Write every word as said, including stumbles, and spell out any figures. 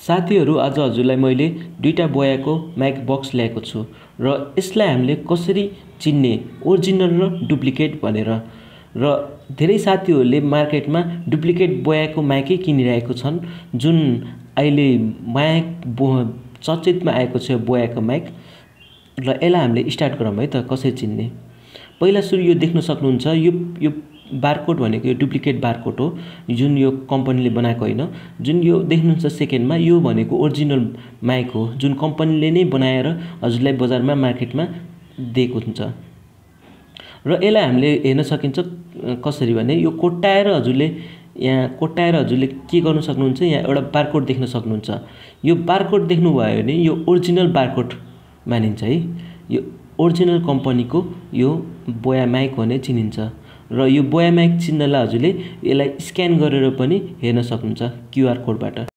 साथीहरू आज हजुरलाई मैले दुईटा बोयाको माइक बक्स ल्याएको छु र यसलाई हामीले कसरी चिन्ने ओरिजिनल र डुप्लिकेट भनेर र धेरै साथीहरूले मार्केटमा डुप्लिकेट बोयाको माइकै किनिरहेको छन् जुन अहिले माइक बो चर्चितमा आएको छ बोयाको माइक र यसलाई हामीले स्टार्ट गरौँ है त कसरी चिन्ने। पहिला सुरु यो देख्न सक्नुहुन्छ यो यो बारकोड भनेको यो डुप्लिकेट बारकोड हो जुन यो कम्पनीले बनाएको हैन। जुन यो देख्नुहुन्छ सेकेन्डमा यो भनेको ओरिजिनल माइक हो जुन कम्पनीले नै बनाएर हजुरलाई बजारमा मार्केटमा दिएको हुन्छ र यसलाई हामीले हेर्न सकिन्छ कसरी भने यो कोट्टाएर हजुरले यहाँ कोट्टाएर हजुरले के गर्न सक्नुहुन्छ यहाँ एउटा बारकोड देख्न सक्नुहुन्छ। यो बारकोड देख्नुभयो भने यो ओरिजिनल बारकोड मानिन्छ है। यो ओरिजिनल कम्पनीको यो बोया माइक भने चिनिन्छ र यो बोया माइक चिन्नलाई हजुरले यसलाई स्क्यान गरेर पनि हेर्न सक्नुहुन्छ क्युआर कोडबाट।